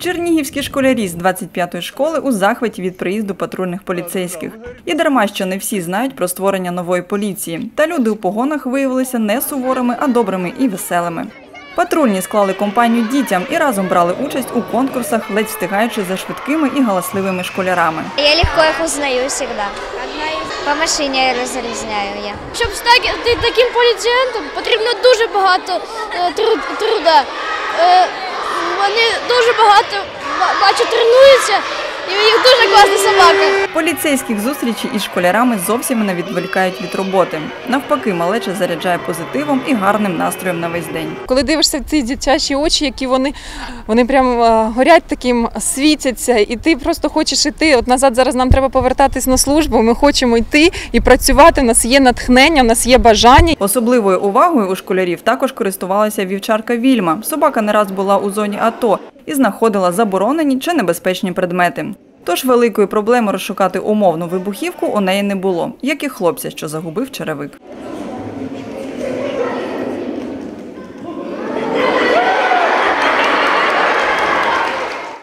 Чернігівські школярі з 25-ї школи у захваті від приїзду патрульних поліцейських. І дарма, що не всі знають про створення нової поліції. Та люди у погонах виявилися не суворими, а добрими і веселими. Патрульні склали компанію дітям і разом брали участь у конкурсах, ледь встигаючи за швидкими і галасливими школярами. Я легко їх узнаю завжди. По машині розрізняю я. Щоб стати таким поліціянтом, потрібно дуже багато труда. Вони дуже багато, бачу, тренуються, і в них дуже класна собака. Поліцейських зустрічей із школярами зовсім не відволікають від роботи. Навпаки, малеча заряджає позитивом і гарним настроєм на весь день. Коли дивишся ці дитячі очі, які вони прям горять таким, світяться, і ти просто хочеш йти. От назад зараз нам треба повертатись на службу, ми хочемо йти і працювати, у нас є натхнення, у нас є бажання. Особливою увагою у школярів також користувалася вівчарка Вільма. Собака не раз була у зоні АТО і знаходила заборонені чи небезпечні предмети. Тож великої проблеми розшукати умовну вибухівку у неї не було, як і хлопця, що загубив черевик.